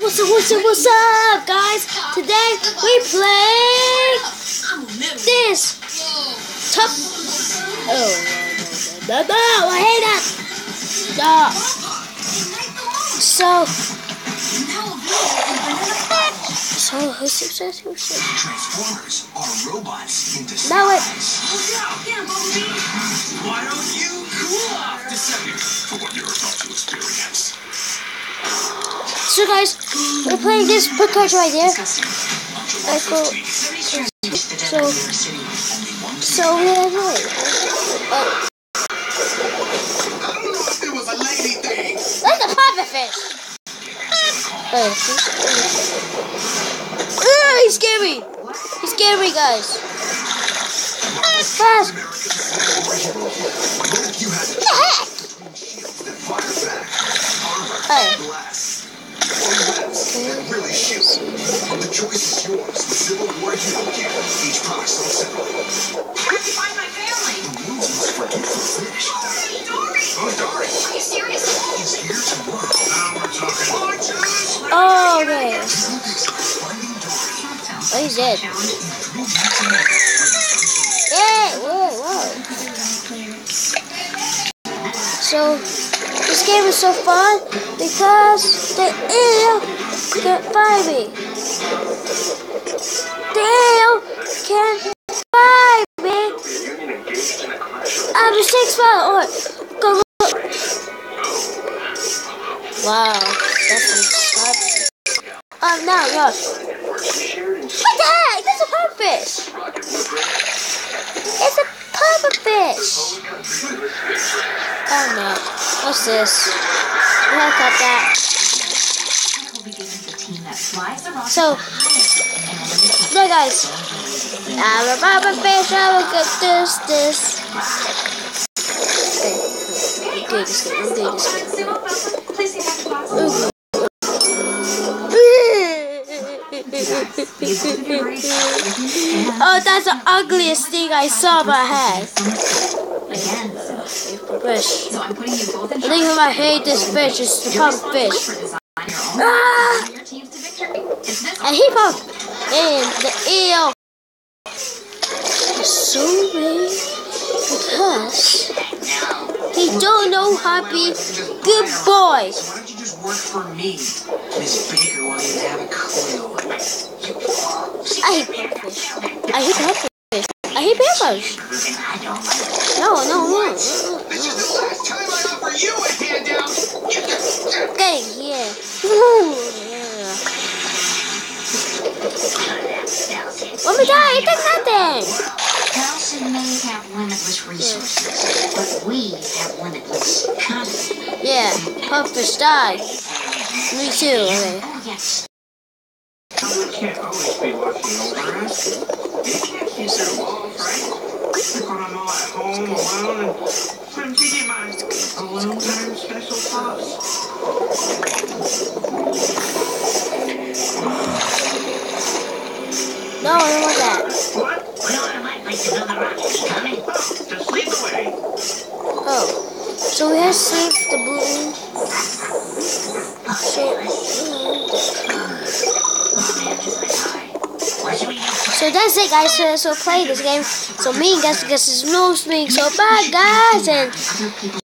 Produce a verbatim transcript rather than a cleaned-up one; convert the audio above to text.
What's up, what's up, what's up, guys? Today we play this top. Oh, no, no, no, no, I hate that. Stop. So, so who's success? Who's success? Transformers are robots in disguise. Now it. Why don't you cool off a second for what you're about to experience? So guys, we're playing this Pikachu right here. I go. So, so we have like. Uh, That's a puffer fish. Oh, uh, he's scary. He's scary, guys. Fast. What the heck? Hey. That really shoots. The choice is yours. The Civil War Hero Gear. Each product sold separately. Where did you find my family? The rules must forget the fish. Dory! Dory! Oh, Dory! Are you serious? He's here to work. Now we're talking. Punches! Oh, okay. Finding Dory. Oh, he's dead. Yeah, whoa, whoa. So, this game is so fun because the eel can't find me. The eel can't find me. I'm a six foot. Or go. Wow, that's a Oh no, no. What the heck? That's a pufferfish. It's a pufferfish. Oh no. What's this? I'm gonna cut that. So, look guys. I'm a pufferfish. I will get this, this. Okay. Do this game. Do this game. Ooh. Oh, that's the ugliest thing I saw in my head. Fish. I think I hate this fish. It's the pump fish. Ah! And he pumped. And the eel is so big because he don't know how to be good boy. Why don't you just work for me? Miss Baker won't even have a clue. I hate pufferfish. I hate pufferfish. I hate pufferfish. No, no, no. This is the last time I offer you a handout. Okay, yeah. Yeah. Let me die. It did nothing. Dawson may have limitless resources, but we have limitless confidence. Yeah, pufferfish die. Me too. Okay. Oh, yes. Someone can't always be watching over us. You can't keep their walls, right? When I'm all at home alone and I'm taking my alone time special sauce. No, I don't want that. What? Well, I might like to know the rocket coming. Oh, just lead the way. Oh, so we have to save the balloon. So, so that's it, guys. So, so play this game. So me and Gus Gus is no speaking. So bye, guys, and.